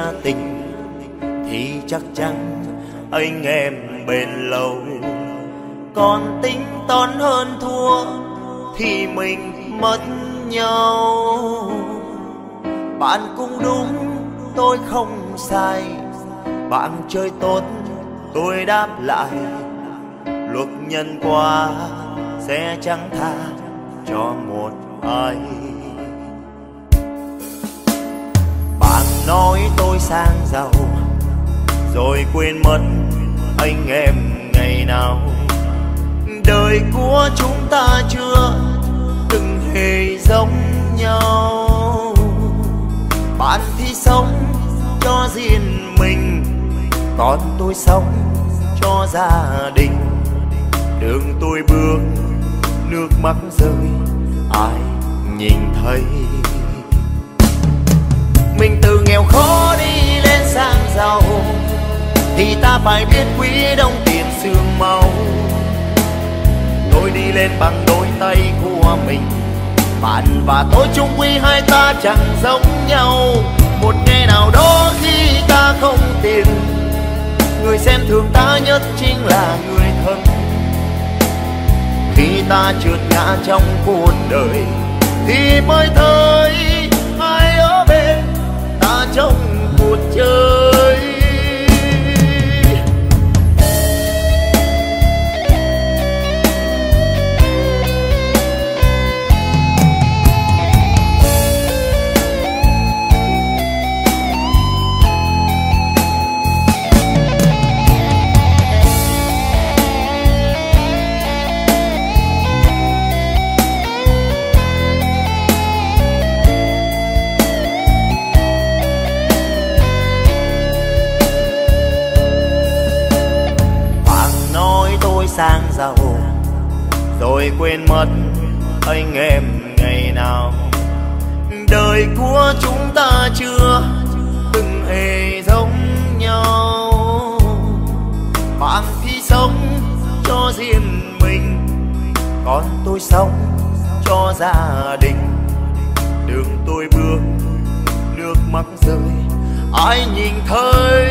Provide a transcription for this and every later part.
tình thì chắc chắn anh em bền lâu. Còn tính toán hơn thua thì mình mất nhau. Bạn cũng đúng, tôi không sai. Bạn chơi tốt, tôi đáp lại. Luật nhân quả sẽ chẳng tha cho một ai. Bạn nói tôi sang giàu rồi quên mất anh em ngày nào. Đời của chúng ta chưa từng hề giống nhau. Bạn thì sống cho riêng mình, còn tôi sống cho gia đình. Đường tôi bước, nước mắt rơi, ai nhìn thấy. Mình từ nghèo khó đi lên sang giàu thì ta phải biết quý đồng tiền xương máu. Tôi đi lên bằng đôi tay của mình, bạn và tôi chung quy hai ta chẳng giống nhau. Một ngày nào đó khi ta không tiền, người xem thường ta nhất chính là người thân. Khi ta trượt ngã trong cuộc đời thì mới thấy ai ở bên ta trong cuộc chơi. Sang giàu rồi quên mất anh em ngày nào. Đời của chúng ta chưa từng hề giống nhau. Bạn thì sống cho riêng mình, còn tôi sống cho gia đình. Đường tôi bước, nước mắt rơi, ai nhìn thấy.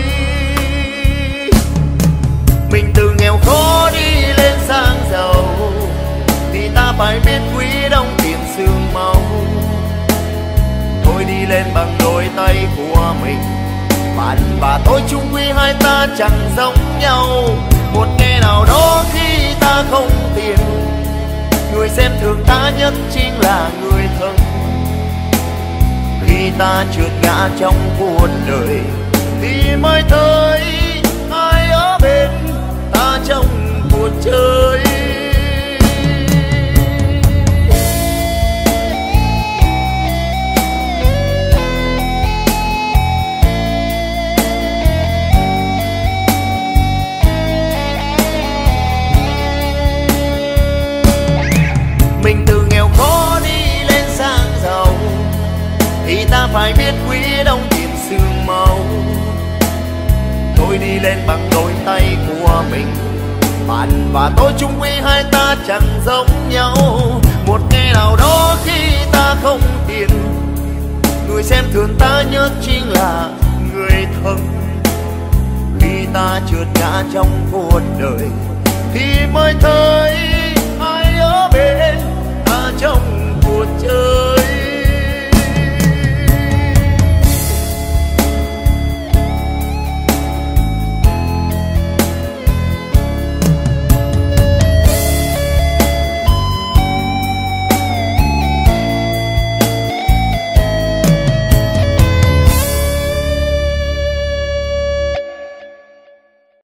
Mình từ nghèo khó đi lên sang giàu thì ta phải biết quý đồng tiền xương máu. Tôi đi lên bằng đôi tay của mình, bạn và tôi chung quy hai ta chẳng giống nhau. Một ngày nào đó khi ta không tiền, người xem thường ta nhất chính là người thân. Khi ta trượt ngã trong cuộc đời thì mới thấy ai ở bên ta trong cuộc chơi. Mình từ nghèo khó đi lên sang giàu thì ta phải biết quý đồng tiền xương máu. Tôi đi lên bằng đôi tay của mình, bạn và tôi chung quy hai ta chẳng giống nhau. Một ngày nào đó khi ta không tiền, người xem thường ta nhất chính là người thân. Khi ta trượt ngã trong cuộc đời thì mới thấy ai ở bên ta trong